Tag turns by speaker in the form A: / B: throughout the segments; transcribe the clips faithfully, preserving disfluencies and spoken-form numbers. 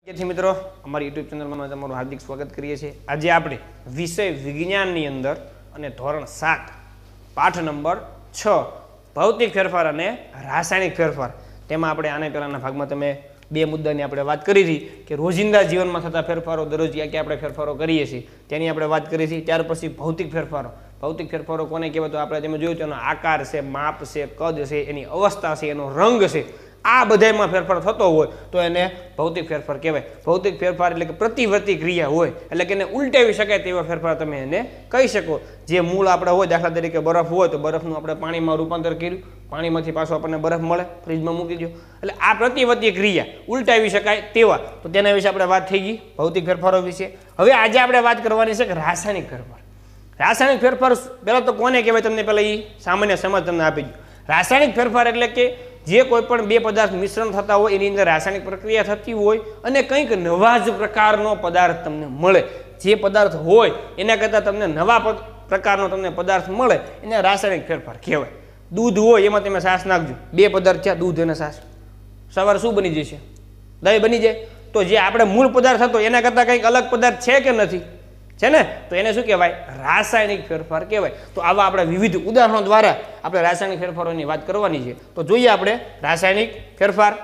A: विद्यार्थी मित्रों अमरी YouTube channel में तमारुं हार्दिक स्वागत करीए छीए। आज आपणे विषय विज्ञाननी अंदर अने धोरण सात पाठ नंबर छ भौतिक फेरफार अने रासायनिक फेरफार तेमां आपणे आने पहेलाना भागमां तमे बे मुद्दानी आपणे वात करी हती के रोजिंदा जीवनमां थता फेरफारो दररोज क्या क्या आपणे फेरफारो करीए छीए तेनी आपणे वात करी हती। त्यार पछी भौतिक फेरफारो भौतिक फेरफारो कोने कहेवाय तो आपणे तेमां जोयुं तेनो आकार छे, माप छे, कद छे, एनी अवस्था छे, एनो रंग छे, आ बधायमां फेरफार थतो होय तो एने भौतिक फेरफार कहेवाय। भौतिक फेरफार एटले के प्रतिवर्ती क्रिया होय एटले के एने उलटावी शकाय तेवा फेरफार तमे एने कही शको। जे मूळ आपणे होय दाखला तरीके बरफ होय तो बरफनुं आपणे पाणीमां रूपांतर कर्युं, पाणीमांथी पाछो आपणे बरफ मळे, फ्रीजमां मूकी दो एटले आ प्रतिवर्ती क्रिया उलटावी शकाय तेवा तो तेना विषे आपणे वात थई गई भौतिक फेरफारो विषे। हवे आज आपणे वात करवानी छे के रासायनिक फेरफार। रासायनिक फेरफार पहेला तो कोने कहेवाय तमने पहेला ई सामान्य समज तमने आपी दो। रासायनिक फेरफार एटले के जे कोईपण बे पदार्थ मिश्रण थता होय एनी अंदर रासायनिक प्रक्रिया थती होय अने कंईक नवा ज प्रकारनो पदार्थ तमने मळे। जे पदार्थ होय एना करता तमने नवा प्रकारनो तमने पदार्थ मळे एने रासायनिक फेरफार कहेवाय। दूध होय एमां तमे छाश नाखजो, बे पदार्थ छे दूध अने छाश, सवारे शुं बनी जशे? दही बनी जाय। तो जे आपणे मूळ पदार्थ हतो एना करता कंईक अलग पदार्थ छे के नथी? छे ने? तो एने शुं कहेवाय? रासायनिक फेरफार कहेवाय। तो आवा आपणे विविध उदाहरणो द्वारा आपणे रासायनिक फेरफारोनी वात करवानी छे। तो जोईए आपणे रासायनिक फेरफार।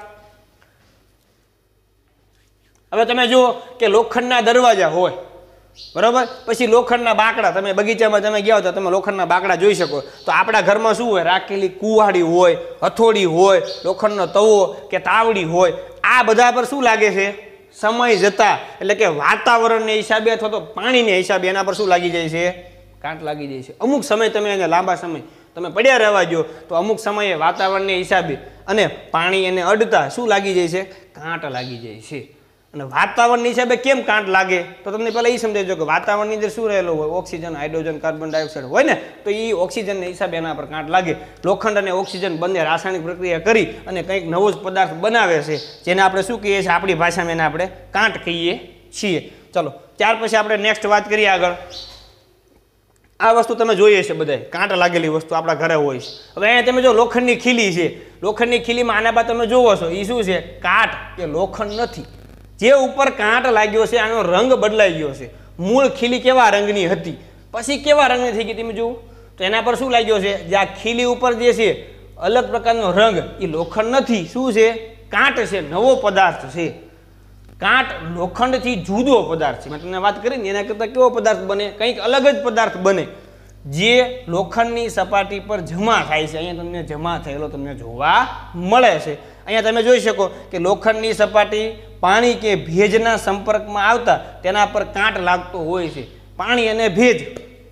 A: हवे तमे जुओ के लोखंडना दरवाजा होय बराबर, पछी लोखंडना बाकड़ा, तमे बगीचामां तमे गया हो तो तमे लोखंडना बाकड़ा जोई शको। तो आपणा घरमां शुं होय? राखेली कुवाड़ी होय, हथोड़ी होय, लोखंडनो तवो के तावड़ी होय, आ बधा पर शुं लागे छे? समय जता एटले के वातावरणने हिसाबे अथवा तो पाणीने हिसाबे एना पर शुं लागी जाय छे? कांट लागी जाय छे। अमुक समय तमे एने लांबा समय तमे पड्या रहेवा दो तो अमुक समये वातावरणने हिसाबे अने पाणी एने अडता शुं लागी जाय छे? कांट लागी जाय छे। अने वातावरणने हिसाबे केम कांट लागे तो तमने पहेला ई समजावजो के वातावरणनी अंदर शुं रहेलो होय? ऑक्सिजन, हाइड्रोजन, कार्बन डाइऑक्साइड होय ने, तो ई ऑक्सिजनने हिसाबे एना पर कांट लागे। लोखंड अने ऑक्सिजन बंने रासायनिक प्रक्रिया करी अने कंईक नवो ज पदार्थ बनावे छे जेने आपणे शुं कहीए छीए? आपणी भाषामां एने आपणे कांट कहीए छीए। चलो त्यार पछी आपणे नेक्स्ट वात करीए आगळ। आ वस्तु तमे जोई हशे बधाय, कांट लागेली वस्तु आपणा घरे होय छे। हवे अहींया तमे जो लोखंडनी खीली छे, लोखंडनी खीलीमां आना बाद तमे जोवो छो ई शुं छे? कांट के लोखंड नथी। जे उपर कांट लाग्यो छे आनो रंग बदलाई गयो छे। मूळ खीली केवा रंगनी हती पछी केवा रंगनी थई गई तमे जुओ तो एना पर शुं लाग्यो छे? जे आ खीली उपर जे छे अलग प्रकारनो रंग ई लोखंड नथी, शुं छे? कांट छे, नवो पदार्थ छे। कांट लोखंडथी जुदो पदार्थ छे। मैं तमने वात करी ने एना करता केवो पदार्थ बने? कंईक अलग ज पदार्थ बने जे लोखंडनी सपाटी पर जमा थाय छे। अहींया तमने जमा थयेलो तमने जोवा मळे छे। अहींया तमे जोई शको के लोखंडनी सपाटी पाणी के भेजना संपर्कमां आवता तेना पर कांट लागतो होय छे। पाणी अने भेज,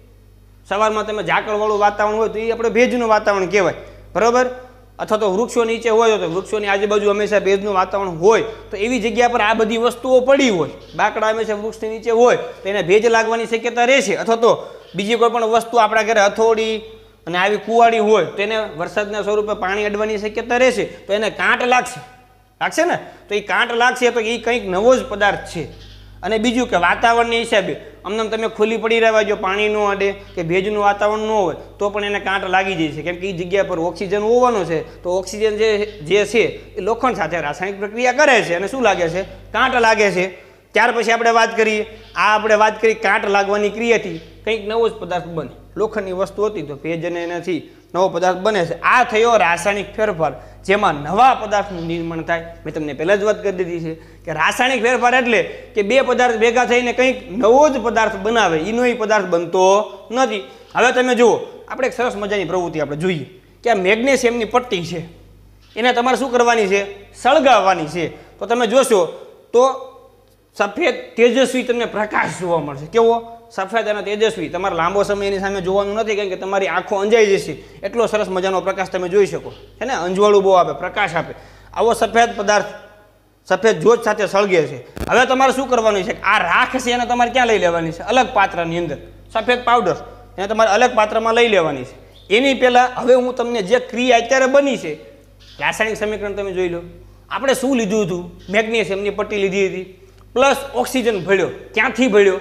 A: सवारमां तमे झाकळवाळुं वातावरण होय तो ई आपणे भेजनुं वातावरण कहेवाय बरोबर। अथवा तो वृक्षो नीचे होय तो वृक्षोनी आजुबाजु हमेशा भेजनुं वातावरण होय तो एवी जग्या पर आ बधी वस्तुओ पड़ी होय। बाकड़ा हमेशा वृक्षनी नीचे होय तो एने भेज लागवानी शक्यता रहेशे। अथवा तो बीजी कोई पण वस्तु आपणा घरे हथोड़ी अने आवी कुवाड़ी होय तो एने वरसादना स्वरूपे पाणी अडवानी शक्यता रहेशे तो एने कांट लागशे लागशे ने। तो ई कांट लागशे तो ई कंईक नवो ज पदार्थ छे। अने बीजुं के वातावरणनी हिसाबे अमने तमे खुली पड़ी रहेवा जो पाणी न अडे के भेजनुं वातावरण न होय तो पण एने कांट लागी जाय छे। केम के ई जग्या पर ऑक्सिजन होવાનો छे तो ऑक्सिजन जे जे छे ए लोखंड साथे रासायनिक प्रक्रिया करे छे अने शुं लागे छे? कांट लागे छे। त्यार पछी आपणे वात करीए आ आपणे वात करी कांट लागवानी क्रियाथी कंईक नवो ज पदार्थ बने। लोखंडनी वस्तु हती तो भेज अने एनाथी नवो पदार्थ बने छे। आ थयो रासायनिक फेरफार जेमां नवा पदार्थनुं निर्माण थाय। मैं तमने पहेला ज वात करी दीधी छे के रासायनिक फेरफार एटले के बे पदार्थ भेगा थईने कंईक नवो ज पदार्थ बनावे, ईनो ई पदार्थ बनतो नथी। हवे तमे जुओ आपणे एक सरस मजानी प्रवृत्ति आपणे जोईए के आ मेग्नेशियमनी पट्टी छे एने तमारे शुं करवानी छे? सळगाववानी छे। तो तमे जोशो तो सफेद तेजस्वी तमने प्रकाश जोवा मळशे। केवो? सफेद अने तेजस्वी। तमारे लांबो समय एनी सामे जोवानुं नथी कारण के तमारी आंखो अंजाई जशे एटलो सरस मजानो प्रकाश तमे जोई शको छे ने। अंजवाळुं बहू आपे, प्रकाश आपे। आवो सफेद पदार्थ सफेद ज्योत साथे सळगे छे। हवे तमारे शुं करवानुं छे? आ राख छे एने तमारे क्यां लई लेवानी छे? अलग पात्रनी अंदर। सफेद पाउडर एने तमारे अलग पात्रमां लई लेवानी छे। एनी पहेला हवे हुं तमने जे क्रिया अत्यारे बनी छे रासायनिक समीकरण तमे जोई लो। आपणे शुं लीधुं हतुं? मेग्नेशियमनी पट्टी लीधी हती प्लस ऑक्सिजन भळ्यो। क्यांथी भळ्यो?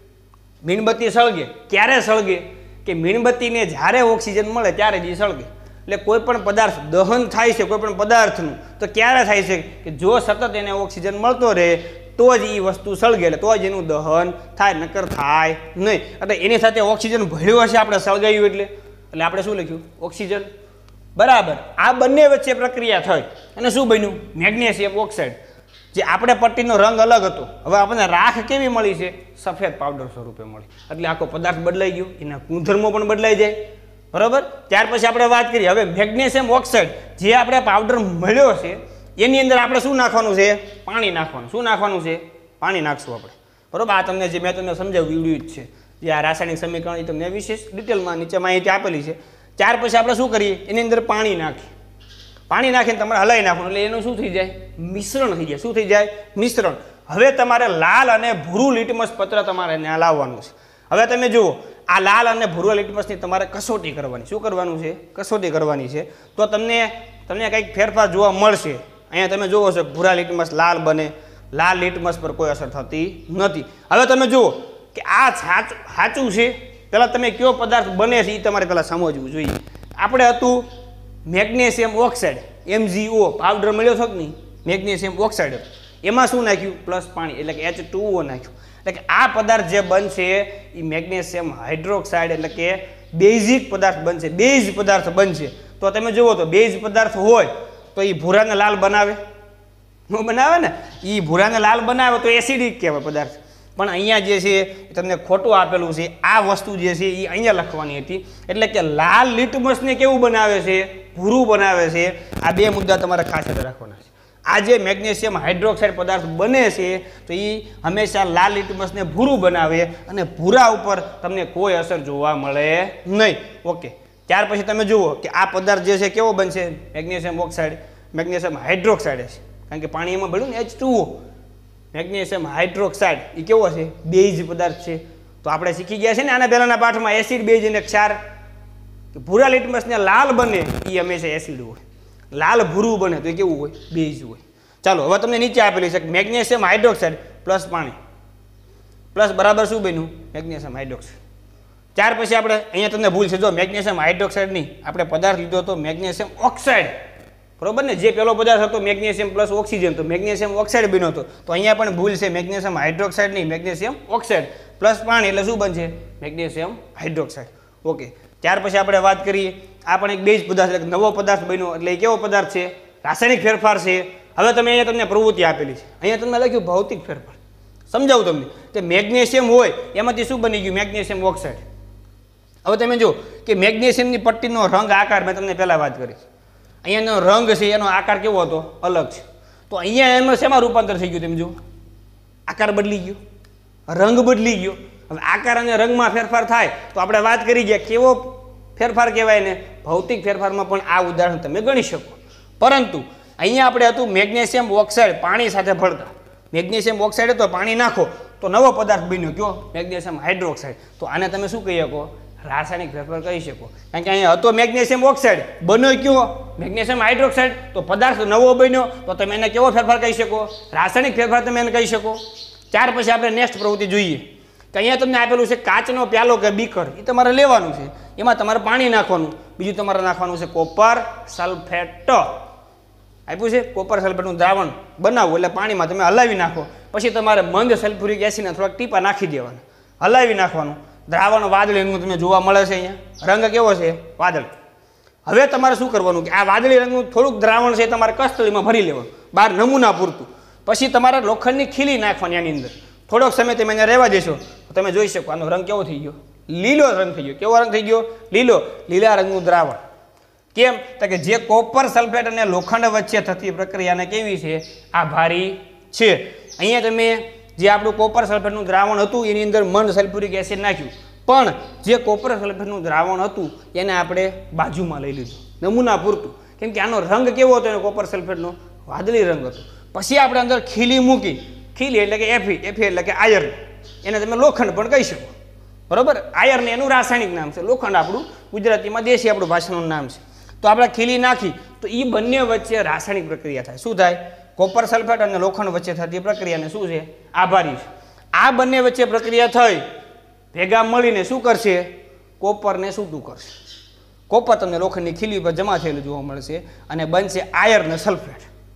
A: मीणबत्ती सळगे। क्यारे सळगे? के मीणबत्तीने ज्यारे ऑक्सिजन मळे त्यारे ज सळगे। એટલે કોઈ પણ પદાર્થ દહન થાય છે કોઈ પણ પદાર્થનું તો ક્યારે થાય છે કે જો સતત એને ઓક્સિજન મળતો રહે તો જ એ વસ્તુ સળગે એટલે તો જ એનું દહન થાય, નકર થાય નહીં. એટલે એની સાથે ઓક્સિજન ભળ્યો હશે આપણે સળગાવ્યું એટલે એટલે આપણે શું લખ્યું? ઓક્સિજન. બરાબર. આ બંને વચ્ચે પ્રક્રિયા થઈ અને શું બન્યું? Magnesium oxide. જે આપણે પટ્ટીનો રંગ અલગ હતો, હવે આપણને રાખ કેવી મળી છે? સફેદ પાવડર સ્વરૂપે મળી. એટલે આખો પદાર્થ બદલાઈ ગયો, એના ગુણધર્મો પણ બદલાઈ જાય. બરાબર. ત્યાર પછી આપણે વાત કરીએ હવે મેગ્નેશિયમ ઓક્સાઇડ જે આપણે પાવડર મળ્યો છે એની અંદર આપણે શું નાખવાનું છે? પાણી નાખવાનું. શું નાખવાનું છે? પાણી નાખશું આપણે. બરાબર. આ તમને જે મેં તમને સમજાવ્યું વિડીયો જ છે, જે આ રાસાયણિક સમીકરણ એ તમને વિશેષ ડિટેલમાં નીચે માહિતી આપેલી છે. ત્યાર પછી આપણે શું કરીએ? એની અંદર પાણી નાખીએ. પાણી નાખીને તમારે હલાવી નાખવાનું એટલે એનું શું થઈ જાય? મિશ્રણ થઈ જાય. શું થઈ જાય? મિશ્રણ. હવે તમારે લાલ અને ભૂરું લિટમસ પત્ર તમારે ત્યાં લાવવાનું છે. હવે તમે જુઓ, આ લાલ અને ભૂરા લિટમસની તમારે કસોટી કરવાની. શું કરવાનું છે? કસોટી કરવાની છે. તો તમને તમને કંઈક ફેરફાર જોવા મળશે. અહીંયા તમે જુઓ છો ભૂરા લિટમસ લાલ બને, લાલ લિટમસ પર કોઈ અસર થતી નથી. હવે તમે જુઓ કે આ સાચું સાચું છે. પહેલાં તમે કયો પદાર્થ બને છે એ તમારે પહેલાં સમજવું જોઈએ. આપણે હતું મેગ્નેશિયમ ઓક્સાઇડ, એમજીઓ પાવડર મળ્યો છો કે નહીં? મેગ્નેશિયમ ઓક્સાઇડ એમાં શું નાખ્યું? પ્લસ પાણી એટલે કે એચ ટુ ઓ નાખ્યું. એટલે કે આ પદાર્થ જે બનશે એ મેગ્નેશિયમ હાઇડ્રોક્સાઇડ એટલે કે બેઝિક પદાર્થ બનશે, બેઝ પદાર્થ બનશે. તો તમે જુઓ તો બેઝ પદાર્થ હોય તો એ ભૂરાને લાલ બનાવે? ન બનાવે ને. એ ભૂરાને લાલ બનાવે તો એસિડિક કહેવાય પદાર્થ. પણ અહીંયા જે છે તમને ખોટું આપેલું છે. આ વસ્તુ જે છે એ અહીંયા લખવાની હતી. એટલે કે લાલ લિટમસને કેવું બનાવે છે? ભૂરું બનાવે છે. આ બે મુદ્દા તમારે ખાસ યાદ રાખવાના છે. આ જે મેગ્નેશિયમ હાઇડ્રોક્સાઇડ પદાર્થ બને છે તો એ હંમેશા લાલ લિટમસને ભૂરું બનાવે અને ભૂરા ઉપર તમને કોઈ અસર જોવા મળે નહીં. ઓકે. ત્યાર પછી તમે જુઓ કે આ પદાર્થ જે છે કેવો બનશે? મેગ્નેશિયમ ઓક્સાઇડ, મેગ્નેશિયમ હાઇડ્રોક્સાઇડ છે. કારણ કે પાણી એમાં ભળ્યું ને H two O. Magnesium hydroxide એ કેવો છે? બેઝ પદાર્થ છે. તો આપણે શીખી ગયા છે ને આના પહેલાના પાઠમાં એસિડ, બેઝ અને ક્ષાર. કે ભૂરા લિટમસને લાલ બને એ હંમેશા એસિડ હોય, લાલ ભૂરું બને તો એ કેવું હોય? બેઝ હોય. ચાલો હવે તમને નીચે આપેલી છે મેગ્નેશિયમ હાઇડ્રોક્સાઇડ પ્લસ પાણી પ્લસ બરાબર શું બન્યું? Magnesium hydroxide. ત્યાર પછી આપણે અહીંયા તમને ભૂલ છે, જો મેગ્નેશિયમ હાઇડ્રોક્સાઇડ નહીં, આપણે પદાર્થ લીધો હતો મેગ્નેશિયમ ઓક્સાઇડ. બરોબર ને. જે પેલો પદાર્થ હતો મેગ્નેશિયમ પ્લસ ઓક્સિજન તો મેગ્નેશિયમ ઓક્સાઇડ બન્યો હતો. તો અહીંયા પણ ભૂલ છે, મેગ્નેશિયમ હાઇડ્રોક્સાઇડ નહીં, મેગ્નેશિયમ ઓક્સાઇડ પ્લસ પાણી એટલે શું બનશે? Magnesium hydroxide. ઓકે. ત્યાર પછી આપણે વાત કરીએ આ પણ એક બેઝ પદાર્થ એટલે નવો પદાર્થ બન્યો એટલે એ કેવો પદાર્થ છે? રાસાયણિક ફેરફાર છે. હવે તમે અહીંયા તમને પ્રવૃત્તિ આપેલી છે, અહીંયા તમને લખ્યું ભૌતિક ફેરફાર. સમજાવું તમને કે મેગ્નેશિયમ હોય એમાંથી શું બની ગયું? Magnesium oxide. હવે તમે જો કે મેગ્નેશિયમની પટ્ટીનો રંગ આકાર મેં તમને પહેલાં વાત કરી. અહીંયાનો રંગ છે એનો આકાર કેવો હતો? અલગ છે. તો અહીંયા એમાં શેમાં રૂપાંતર થઈ ગયું? તમે જો આકાર બદલી ગયો, રંગ બદલી ગયો. હવે આકાર અને રંગમાં ફેરફાર થાય તો આપણે વાત કરી ગયા કેવો ફેરફાર કહેવાય ને? ભૌતિક ફેરફારમાં પણ આ ઉદાહરણ તમે ગણી શકો. પરંતુ અહીંયા આપણે હતું મેગ્નેશિયમ ઓક્સાઇડ પાણી સાથે ભળતા. મેગ્નેશિયમ ઓક્સાઇડ હતો, પાણી નાખો તો નવો પદાર્થ બન્યો કયો? Magnesium hydroxide. તો આને તમે શું કહી શકો? રાસાયણિક ફેરફાર કહી શકો. કારણ કે અહીંયા હતો મેગ્નેશિયમ ઓક્સાઇડ, બન્યો કયો? Magnesium hydroxide. તો પદાર્થ નવો બન્યો તો તમે એને કેવો ફેરફાર કહી શકો? રાસાયણિક ફેરફાર તમે એને કહી શકો. ત્યાર પછી આપણે નેક્સ્ટ પ્રવૃત્તિ જોઈએ કે અહીંયા તમને આપેલું છે કાચનો પ્યાલો કે બીકર. એ તમારે લેવાનું છે. એમાં તમારે પાણી નાખવાનું. બીજું તમારે નાખવાનું છે કોપર સલ્ફેટ. આપ્યું છે કોપર સલ્ફેટનું દ્રાવણ બનાવવું એટલે પાણીમાં તમે હલાવી નાખો. પછી તમારે મંદ સલ્ફ્યુરિક એસિડના થોડાક ટીપા નાખી દેવાના, હલાવી નાખવાનું. દ્રાવણ વાદળી રંગનું તમને જોવા મળે છે. અહીંયા રંગ કેવો છે? વાદળી. હવે તમારે શું કરવાનું કે આ વાદળી રંગનું થોડુંક દ્રાવણ છે તમારે કસ્તરીમાં ભરી લેવાનું, બહાર નમૂના પૂરતું. પછી તમારે લોખંડની ખીલી નાખવાની આની અંદર. થોડોક સમય તમે અહીંયા રહેવા દેશો તો તમે જોઈ શકો આનો રંગ કેવો થઈ ગયો? લીલો રંગ થઈ ગયો. કેવો રંગ થઈ ગયો? લીલો. લીલા રંગનું દ્રાવણ. કેમ? તો કે જે કોપર સલ્ફેટ અને લોખંડ વચ્ચે થતી પ્રક્રિયાને કેવી છે? આભારી છે. અહીંયા તમે જે આપણું કોપર સલ્ફેટનું દ્રાવણ હતું એની અંદર મંદ સલ્ફ્યુરિક એસિડ નાખ્યું, પણ જે કોપર સલ્ફેટનું દ્રાવણ હતું એને આપણે બાજુમાં લઈ લીધું નમૂના પૂરતું. કેમ કે આનો રંગ કેવો હતો? એનો કોપર સલ્ફેટનો વાદળી રંગ હતો. પછી આપણે અંદર ખીલી મૂકી. ખીલી એટલે કે એફી, એફી એટલે કે આયર્ન. એને તમે લોખંડ પણ કહી શકો. બરોબર. આયર્ન એનું રાસાયણિક નામ છે, લોખંડ આપણું ગુજરાતીમાં દેશી આપણું ભાષાનું નામ છે. તો આપણે ખીલી નાખી તો એ બંને વચ્ચે રાસાયણિક પ્રક્રિયા થાય. શું થાય? કોપર સલ્ફેટ અને લોખંડ વચ્ચે થતી પ્રક્રિયાને શું છે? આભારી છે. આ બંને વચ્ચે પ્રક્રિયા થઈ ભેગા મળીને શું કરશે? કોપરને છૂટું કરશે. કોપર તમને લોખંડની ખીલી પર જમા થયેલું જોવા મળશે અને બનશે આયર્ન સલ્ફેટ.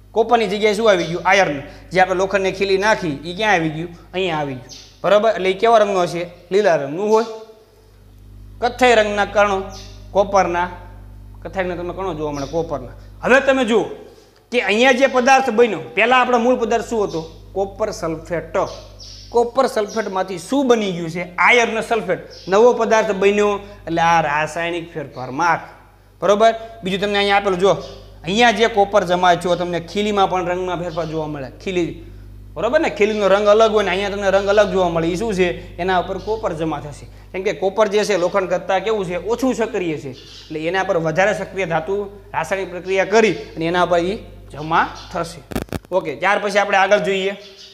A: કોપરની જગ્યાએ શું આવી ગયું? આયર્ન. જે આપણે લોખંડને ખીલી નાખી એ ક્યાં આવી ગયું? અહીંયા આવી ગયું. બરાબર. એટલે એ કેવા રંગનો છે? લીલા રંગનું હોય. કથ્થઈ રંગના કણો કોપરના, કથ્થઈ રંગના તમને કણો જોવા મળે કોપરના. હવે તમે જુઓ કે અહીંયા જે પદાર્થ બન્યો, પહેલાં આપણો મૂળ પદાર્થ શું હતો? Copper sulphate. કોપર સલ્ફેટમાંથી શું બની ગયું છે? Iron sulphate. નવો પદાર્થ બન્યો એટલે આ રાસાયણિક ફેરફાર માર્ક. બરોબર. બીજું તમને અહીંયા આપેલું જો, અહીંયા જે કોપર જમા છો તમને ખીલીમાં પણ રંગમાં ફેરફાર જોવા મળે. ખીલી બરોબર ને, ખીલીનો રંગ અલગ હોય ને અહીંયા તમને રંગ અલગ જોવા મળે. એ શું છે? એના ઉપર કોપર જમા થશે. કેમ કે કોપર જે છે લોખંડ કરતાં કેવું છે? ઓછું સક્રિય છે. એટલે એના પર વધારે સક્રિય ધાતુ રાસાયણિક પ્રક્રિયા કરી અને એના પર એ જમા થશે. ઓકે. ત્યાર પછી આપણે આગળ જોઈએ.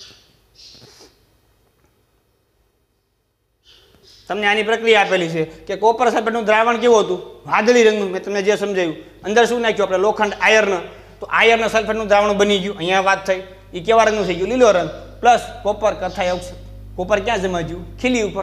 A: તમને આની પ્રક્રિયા આપેલી છે કે કોપર સલ્ફેટનું દ્રાવણ કેવું હતું? વાદળી રંગનું. મેં તમને જે સમજાવ્યું. અંદર શું નાખ્યું આપણે? લોખંડ, આયર્ન. તો આયર્ન સલ્ફેટનું દ્રાવણ બની ગયું. અહીંયા વાત થઈ. એ કેવા રંગનું થઈ ગયું? લીલો રંગ. પ્લસ કોપર કથ્થાઈ ઓક્સાઇડ. કોપર ક્યાં જમા ગયું? ખીલી ઉપર.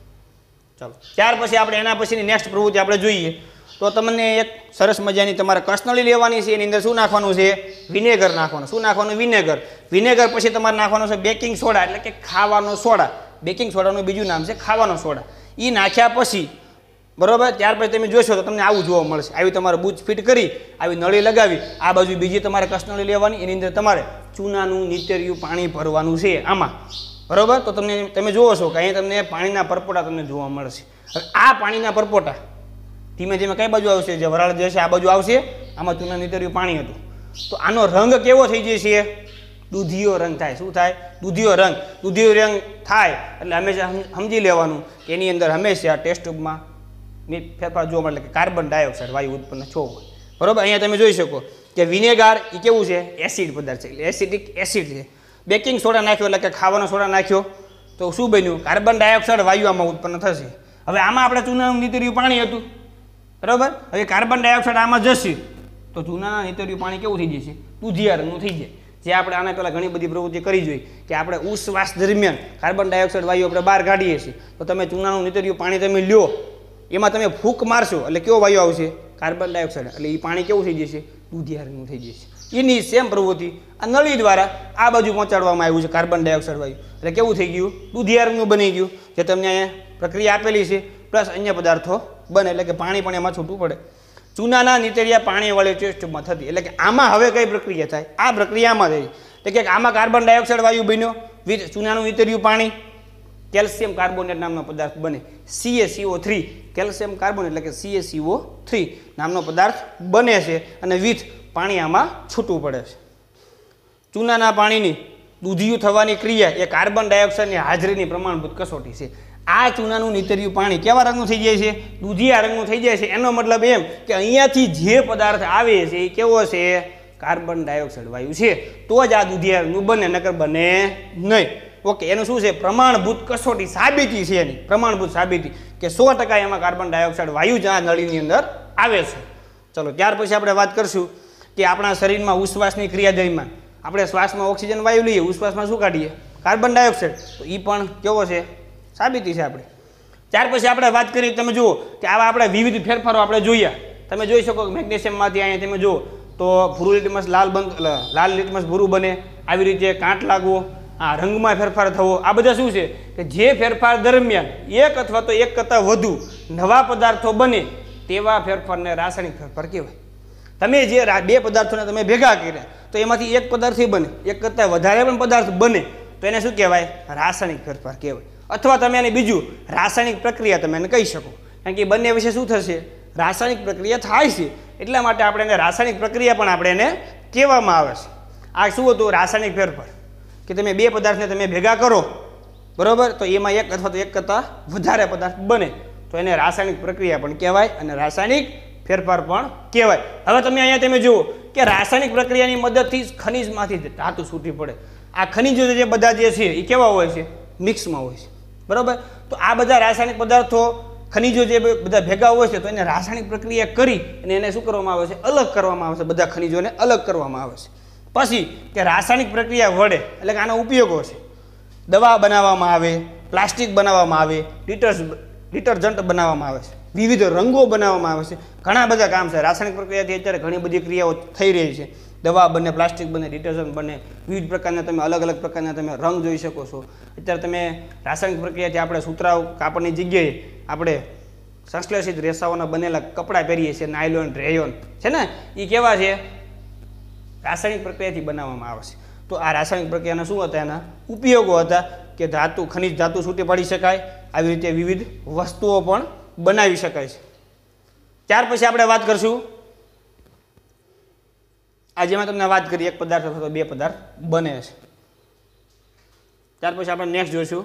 A: ચાલો ત્યાર પછી આપણે એના પછીની નેક્સ્ટ પ્રવૃત્તિ આપણે જોઈએ. તો તમને એક સરસ મજાની તમારે કસનળી લેવાની છે. એની અંદર શું નાખવાનું છે? વિનેગર નાખવાનું. શું નાખવાનું? વિનેગર. વિનેગર પછી તમારે નાખવાનું છે બેકિંગ સોડા, એટલે કે ખાવાનો સોડા. બેકિંગ સોડાનું બીજું નામ છે ખાવાનો સોડા. એ નાખ્યા પછી બરોબર, ત્યાર પછી તમે જોશો તો તમને આવું જોવા મળશે. આવી તમારે બૂચ ફિટ કરી, આવી નળી લગાવી, આ બાજુ બીજી તમારે કસનળી લેવાની. એની અંદર તમારે ચૂનાનું નીતર્યું પાણી ભરવાનું છે આમાં. બરોબર. તો તમને તમે જોવો છો કે અહીંયા તમને પાણીના પરપોટા તમને જોવા મળશે. હવે આ પાણીના પરપોટા ધીમે ધીમે કઈ બાજુ આવશે? જે વરાળ જે છે આ બાજુ આવશે. આમાં ચૂના નીતર્યું પાણી હતું. તો આનો રંગ કેવો થઈ જશે? દૂધિયો રંગ થાય. શું થાય? દૂધિયો રંગ. દૂધિયો રંગ થાય એટલે હંમેશા સમજી લેવાનું કે એની અંદર હંમેશા ટેસ્ટ ટ્યુબમાં ફેરફાર જોવા મળે કે કાર્બન ડાયોક્સાઇડ વાયુ ઉત્પન્ન થયો હોય. બરોબર. અહીંયા તમે જોઈ શકો કે વિનેગાર એ કેવું છે? એસિડ પદાર્થ છે. એટલે એસિડિક એસિડ છે. બેકિંગ સોડા નાખ્યો એટલે કે ખાવાનો સોડા નાખ્યો તો શું બન્યું? કાર્બન ડાયોક્સાઇડ વાયુ આમાં ઉત્પન્ન થશે. હવે આમાં આપણે ચૂનાનું નીતર્યું પાણી હતું. બરાબર. હવે કાર્બન ડાયોક્સાઇડ આમાં જશે તો ચૂનાના નીતર્યું પાણી કેવું થઈ જશે? દૂધિયા રંગનું થઈ જાય. જે આપણે આના પહેલાં ઘણી બધી પ્રવૃત્તિ કરી જોઈ કે આપણે ઉશ્વાસ દરમિયાન કાર્બન ડાયોક્સાઇડ વાયુ આપણે બહાર કાઢીએ છીએ. તો તમે ચૂનાનું નીતર્યું પાણી તમે લ્યો, એમાં તમે ફૂંક મારશો એટલે કેવો વાયુ આવશે? Carbon dioxide. એટલે એ પાણી કેવું થઈ જશે? દૂધિયા રંગનું થઈ જશે. એની સેમ પ્રવૃત્તિ આ નળી દ્વારા આ બાજુ પહોંચાડવામાં આવ્યું છે કાર્બન ડાયોક્સાઇડ વાયુ. એટલે કેવું થઈ ગયું? દૂધિયા રંગનું બની ગયું. જે તમને અહીંયા પ્રક્રિયા આપેલી છે પ્લસ અન્ય પદાર્થો બને, એટલે કે પાણી પણ એમાં છૂટું પડે. ચૂનાના નીતરિયા પાણીવાળી ટેસ્ટ ટ્યુબમાં થતી. એટલે કે આમાં હવે કઈ પ્રક્રિયા થાય? આ પ્રક્રિયામાં થઈ. એટલે કે આમાં કાર્બન ડાયોક્સાઇડ વાયુ બન્યો વિથ ચૂનાનું નીતર્યું પાણી. કેલ્શિયમ કાર્બોનેટ નામનો પદાર્થ બને. C A C O three. Calcium carbonate એટલે કે C A C O three નામનો પદાર્થ બને છે અને વિથ પાણી આમાં છૂટું પડે છે. ચૂનાના પાણીની દૂધિયું થવાની ક્રિયા એ કાર્બન ડાયોક્સાઇડની હાજરીની પ્રમાણભૂત કસોટી છે. આ ચૂનાનું નીતર્યું પાણી કેવા રંગનું થઈ જાય છે? દૂધિયા રંગનું થઈ જાય છે. એનો મતલબ એમ કે અહીંયાથી જે પદાર્થ આવે છે એ કેવો છે? કાર્બન ડાયોક્સાઇડ વાયુ છે. તો જ આ દૂધિયા રંગનું બને, નકર બને નહીં. ઓકે. એનું શું છે? પ્રમાણભૂત કસોટી સાબિતી છે એની. પ્રમાણભૂત સાબિતી કે સો ટકા એમાં કાર્બન ડાયોક્સાઇડ વાયુ જ આ નળીની અંદર આવે છે. ચલો ત્યાર પછી આપણે વાત કરશું કે આપણા શરીરમાં ઉશ્વાસની ક્રિયા દરમિયાન આપણે શ્વાસમાં ઓક્સિજન વાયુ લઈએ, ઉશ્વાસમાં શું કાઢીએ? Carbon dioxide. તો એ પણ કેવો છે? સાબિતી છે આપણે. ત્યાર પછી આપણે વાત કરી, તમે જુઓ કે આવા આપણે વિવિધ ફેરફારો આપણે જોયા. તમે જોઈ શકો કે મેગ્નેશિયમમાંથી અહીંયા તમે જુઓ તો ભૂરું લિટમસ લાલ બંધ લાલ લિટમસ ભૂરું બને. આવી રીતે કાંટ લાગવો, આ રંગમાં ફેરફાર થવો, આ બધા શું છે કે જે ફેરફાર દરમિયાન એક અથવા તો એક કરતાં વધુ નવા પદાર્થો બને તેવા ફેરફારને રાસાયણિક ફેરફાર કહેવાય. તમે જે બે પદાર્થોને તમે ભેગા કર્યા તો એમાંથી એક પદાર્થ બને, એક કરતાં વધારે પણ પદાર્થ બને તો એને શું કહેવાય? રાસાયણિક ફેરફાર કહેવાય. અથવા તમે એને બીજું રાસાયણિક પ્રક્રિયા તમે એને કહી શકો. કારણ કે બંને વિશે શું થશે? રાસાયણિક પ્રક્રિયા થાય છે. એટલા માટે આપણે એને રાસાયણિક પ્રક્રિયા પણ આપણે એને કહેવામાં આવે છે. આ શું હતું? રાસાયણિક ફેરફાર. કે તમે બે પદાર્થને તમે ભેગા કરો, બરાબર, તો એમાં એક અથવા તો એક કરતાં વધારે પદાર્થ બને તો એને રાસાયણિક પ્રક્રિયા પણ કહેવાય અને રાસાયણિક ફેરફાર પણ કહેવાય. હવે તમે અહીંયા તમે જુઓ કે રાસાયણિક પ્રક્રિયાની મદદથી ખનિજમાંથી ધાતુ છૂટી પડે. આ ખનિજો જે બધા જે છે એ કેવા હોય છે? મિક્સમાં હોય છે. બરાબર. તો આ બધા રાસાયણિક પદાર્થો ખનિજો જે બધા ભેગા હોય છે તો એને રાસાયણિક પ્રક્રિયા કરી અને એને શું કરવામાં આવે છે? અલગ કરવામાં આવે છે. બધા ખનિજોને અલગ કરવામાં આવે છે. પછી કે રાસાયણિક પ્રક્રિયા વડે એટલે કે આનો ઉપયોગો છે. દવા બનાવવામાં આવે, પ્લાસ્ટિક બનાવવામાં આવે, ડિટર્સ ડિટર્જન્ટ બનાવવામાં આવે છે, વિવિધ રંગો બનાવવામાં આવે છે. ઘણા બધા કામ છે રાસાયણિક પ્રક્રિયાથી. અત્યારે ઘણી બધી ક્રિયાઓ થઈ રહી છે. દવા બને, પ્લાસ્ટિક બને, ડિટર્જન્ટ બને, વિવિધ પ્રકારના તમે અલગ અલગ પ્રકારના તમે રંગ જોઈ શકો છો. અત્યારે તમે રાસાયણિક પ્રક્રિયાથી આપણે સુતરાઉ કાપડની જગ્યાએ આપણે સંશ્લેષિત રેસાઓના બનેલા કપડાં પહેરીએ છીએ, નાયલોન, રેયોન છે ને, એ કેવા છે? રાસાયણિક પ્રક્રિયાથી બનાવવામાં આવે છે. તો આ રાસાયણિક પ્રક્રિયાના શું હતા? એના ઉપયોગો હતા કે ધાતુ, ખનિજ ધાતુ છૂટી પાડી શકાય, આવી રીતે વિવિધ વસ્તુઓ પણ બનાવી શકાય છે. ત્યાર પછી આપણે વાત કરશું, આજે મેં તમને વાત કરી એક પદાર્થ અથવા તો બે પદાર્થ બને છે. ત્યાર પછી આપણે નેક્સ્ટ જોઈશું,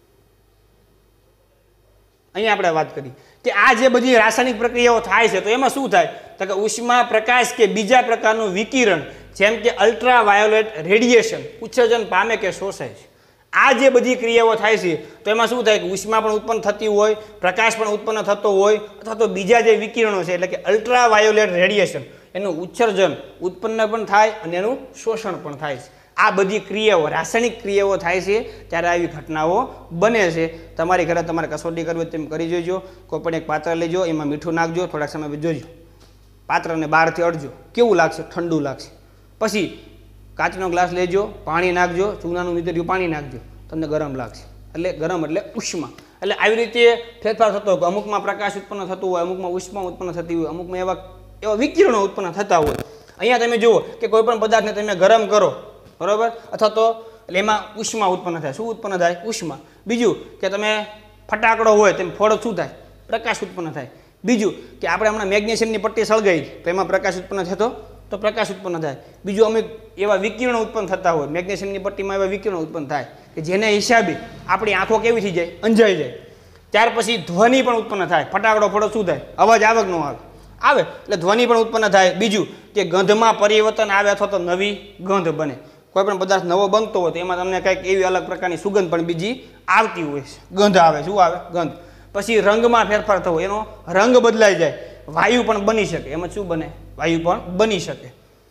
A: અહીંયા આપણે વાત કરી કે આ જે બધી રાસાયણિક પ્રક્રિયાઓ થાય છે તો એમાં શું થાય? તો કે ઉષ્મા, પ્રકાશ કે બીજા પ્રકારનું વિકિરણ જેમ કે અલ્ટ્રાવાયોલેટ રેડિયેશન ઉત્સર્જન પામે કે શોષાય છે. આ જે બધી ક્રિયાઓ થાય છે તો એમાં શું થાય કે ઉષ્મા પણ ઉત્પન્ન થતી હોય, પ્રકાશ પણ ઉત્પન્ન થતો હોય, અથવા તો બીજા જે વિકિરણો છે એટલે કે અલ્ટ્રાવાયોલેટ રેડિયેશન એનું ઉત્સર્જન ઉત્પન્ન પણ થાય અને એનું શોષણ પણ થાય છે. આ બધી ક્રિયાઓ, રાસાયણિક ક્રિયાઓ થાય છે ત્યારે આવી ઘટનાઓ બને છે. તમારી ઘરે તમારે કસોટી કરવી તેમ કરી જોજો. કોઈ પણ એક પાત્ર લેજો, એમાં મીઠું નાખજો, થોડાક સમય પછી જોજો, પાત્રને બહારથી અડજો, કેવું લાગશે? ઠંડુ લાગશે. પછી કાચનો ગ્લાસ લેજો, પાણી નાખજો, ચૂનાનું નીતર્યું પાણી નાખજો, તમને ગરમ લાગશે. એટલે ગરમ એટલે ઉષ્મા. એટલે આવી રીતે ફેરફાર થતો હોય. અમુકમાં પ્રકાશ ઉત્પન્ન થતું હોય, અમુકમાં ઉષ્મા ઉત્પન્ન થતી હોય, અમુકમાં એવા એવા વિકિરણો ઉત્પન્ન થતા હોય. અહીંયા તમે જુઓ કે કોઈ પણ પદાર્થને તમે ગરમ કરો, બરાબર, અથવા તો એટલે એમાં ઉષ્મા ઉત્પન્ન થાય. શું ઉત્પન્ન થાય? ઉષ્મા. બીજું કે તમે ફટાકડો હોય તેમ ફોડો શું થાય? પ્રકાશ ઉત્પન્ન થાય. બીજું કે આપણે હમણાં મેગ્નેશિયમની પટ્ટી સળગાવી તો એમાં પ્રકાશ ઉત્પન્ન થતો તો પ્રકાશ ઉત્પન્ન થાય. બીજું અમુક એવા વિકિરણો ઉત્પન્ન થતા હોય, મેગ્નેશિયમની પટ્ટીમાં એવા વિકિરણો ઉત્પન્ન થાય કે જેને હિસાબે આપણી આંખો કેવી થઈ જાય? અંજાઈ જાય. ત્યાર પછી ધ્વનિ પણ ઉત્પન્ન થાય. ફટાકડો ફોડો શું થાય? અવાજ આવે કે ન આવે? આવે. એટલે ધ્વનિ પણ ઉત્પન્ન થાય. બીજું કે ગંધમાં પરિવર્તન આવે અથવા તો નવી ગંધ બને. કોઈ પણ પદાર્થ નવો બનતો હોય તો એમાં તમને કંઈક એવી અલગ પ્રકારની સુગંધ પણ બીજી આવતી હોય છે, ગંધ આવે. શું આવે? ગંધ. પછી રંગમાં ફેરફાર થવો, એનો રંગ બદલાઈ જાય. વાયુ પણ બની શકે. એમાં શું બને? વાયુ પણ બની શકે.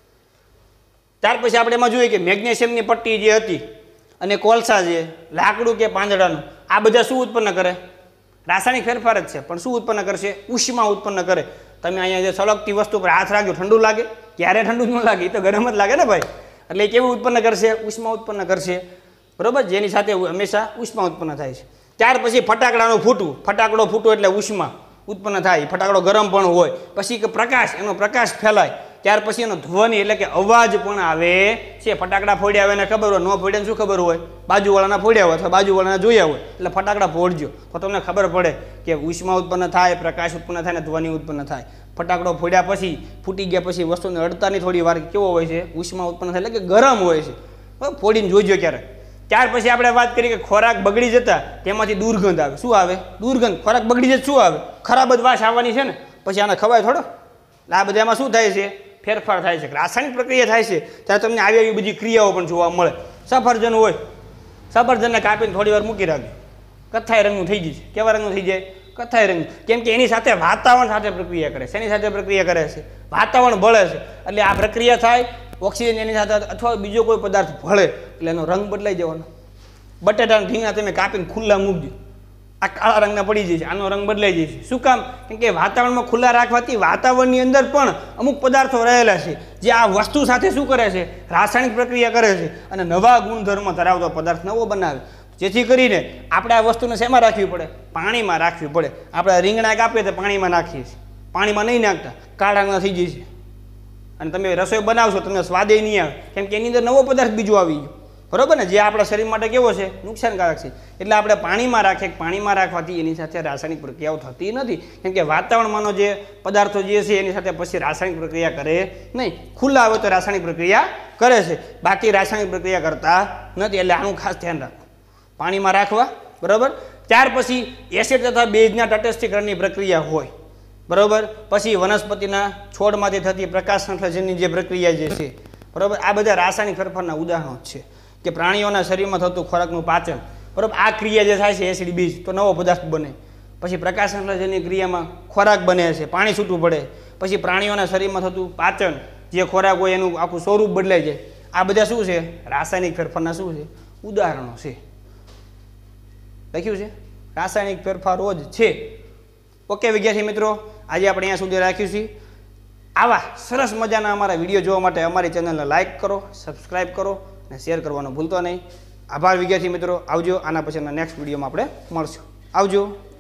A: ત્યાર પછી આપણે એમાં જોઈએ કે મેગ્નેશિયમની પટ્ટી જે હતી અને કોલસા છે, લાકડું કે પાંદડાનું, આ બધા શું ઉત્પન્ન કરે? રાસાયણિક ફેરફાર જ છે, પણ શું ઉત્પન્ન કરશે? ઉષ્મા ઉત્પન્ન કરે. તમે અહીંયા જે સળગતી વસ્તુ પર હાથ રાખજો, ઠંડુ લાગે? ક્યારે ઠંડુ ન લાગે? એ તો ગરમ જ લાગે ને ભાઈ. એટલે કેવું ઉત્પન્ન કરશે? ઉષ્મા ઉત્પન્ન કરશે, બરોબર, જેની સાથે હંમેશા ઉષ્મા ઉત્પન્ન થાય છે. ત્યાર પછી ફટાકડાનું ફૂટવું. ફટાકડો ફૂટવો એટલે ઉષ્મા ઉત્પન્ન થાય. ફટાકડો ગરમ પણ હોય. પછી કે પ્રકાશ, એનો પ્રકાશ ફેલાય. ત્યાર પછી એનો ધ્વનિ એટલે કે અવાજ પણ આવે છે. ફટાકડા ફોડ્યા હોય એને ખબર હોય, ન ફોડ્યા શું ખબર હોય? બાજુવાળાના ફોડ્યા હોય અથવા બાજુવાળાના જોયા હોય. એટલે ફટાકડા ફોડજો તો તમને ખબર પડે કે ઉષ્મા ઉત્પન્ન થાય, પ્રકાશ ઉત્પન્ન થાય ને ધ્વનિ ઉત્પન્ન થાય. ફટાકડો ફોડ્યા પછી, ફૂટી ગયા પછી વસ્તુને અડતાની થોડી વાર કેવો હોય છે? ઉષ્મા ઉત્પન્ન થાય એટલે કે ગરમ હોય છે. ફોડીને જોઈજો ક્યારેક. ત્યાર પછી આપણે વાત કરીએ કે ખોરાક બગડી જતા તેમાંથી દુર્ગંધ આવે. શું આવે? દુર્ગંધ. ખોરાક બગડી જતા શું આવે? ખરાબ જ વાસ આવવાની છે ને, પછી આને ખવાય થોડો. આ બધામાં શું થાય છે? ફેરફાર થાય છે. રાસાયણિક પ્રક્રિયા થાય છે ત્યારે તમને આવી આવી બધી ક્રિયાઓ પણ જોવા મળે. સફરજન હોય, સફરજનને કાપીને થોડી વાર મૂકી રાખજો, કથ્થાઈ રંગનું થઈ જશે. કેવા રંગનું થઈ જાય? કથ્થાઈ રંગ. કેમ કે એની સાથે વાતાવરણ સાથે પ્રક્રિયા કરે છે. એની સાથે પ્રક્રિયા કરે છે? વાતાવરણ ભળે છે એટલે આ પ્રક્રિયા થાય. ઓક્સિજન એની સાથે અથવા બીજો કોઈ પદાર્થ ભળે એટલે એનો રંગ બદલાઈ જવાનો. બટેટાના ઢીંગણા તમે કાપીને ખુલ્લા મૂકજો, આ કાળા રંગના પડી જશે, આનો રંગ બદલાઈ જશે. શું કામ? કેમ કે વાતાવરણમાં ખુલ્લા રાખવાથી વાતાવરણની અંદર પણ અમુક પદાર્થો રહેલા છે જે આ વસ્તુ સાથે શું કરે છે? રાસાયણિક પ્રક્રિયા કરે છે અને નવા ગુણધર્મ ધરાવતો પદાર્થ નવો બનાવે. જેથી કરીને આપણે આ વસ્તુને શેમાં રાખવી પડે? પાણીમાં રાખવી પડે. આપણે રીંગણા કાપીએ તો પાણીમાં નાખીએ છીએ, પાણીમાં નહીં નાખતા, કાળા રંગના થઈ જશે અને તમે રસોઈ બનાવશો તમને સ્વાદે નહીં આવે. કેમ કે એની અંદર નવો પદાર્થ બીજો આવી ગયો, બરોબર ને, જે આપણા શરીર માટે કેવો છે? નુકસાનકારક છે. એટલે આપણે પાણીમાં રાખીએ. પાણીમાં રાખવાથી એની સાથે રાસાયણિક પ્રક્રિયાઓ થતી નથી. કેમ કે વાતાવરણમાંનો જે પદાર્થો જે છે એની સાથે પછી રાસાયણિક પ્રક્રિયા કરે નહીં. ખુલ્લા આવે તો રાસાયણિક પ્રક્રિયા કરે છે, બાકી રાસાયણિક પ્રક્રિયા કરતા નથી. એટલે આનું ખાસ ધ્યાન રાખવું, પાણીમાં રાખવા, બરાબર. ત્યાર પછી એસિડ તથા બેઝના તટસ્થીકરણની પ્રક્રિયા હોય, બરાબર. પછી વનસ્પતિના છોડમાંથી થતી પ્રકાશ સંશ્લેષણની જે પ્રક્રિયા જે છે, બરાબર. આ બધા રાસાયણિક ફેરફારના ઉદાહરણો છે કે પ્રાણીઓના શરીરમાં થતું ખોરાકનું પાચન, બરાબર. આ ક્રિયા જે થાય છે એસિડ બીજ તો નવો પદાર્થ બને. પછી પ્રકાશ સંશ્લેષણની ક્રિયામાં ખોરાક બને છે, પાણી છૂટવું પડે. પછી પ્રાણીઓના શરીરમાં થતું પાચન, જે ખોરાક હોય એનું આખું સ્વરૂપ બદલાઈ જાય. આ બધા શું છે? રાસાયણિક ફેરફારના શું છે? ઉદાહરણો છે. લખ્યું છે રાસાયણિક ફેરફારો જ છે. ઓકે વિદ્યાર્થી મિત્રો, આજે આપણે અહીંયા સુધી રાખ્યું છીએ. આવા સરસ મજાના અમારા વિડીયો જોવા માટે અમારી ચેનલને લાઇક કરો, સબસ્ક્રાઈબ કરો અને શેર કરવાનું ભૂલતો નહીં. આભાર વિદ્યાર્થી મિત્રો. આવજો. આના પછીના નેક્સ્ટ વિડીયોમાં આપણે મળશું. આવજો.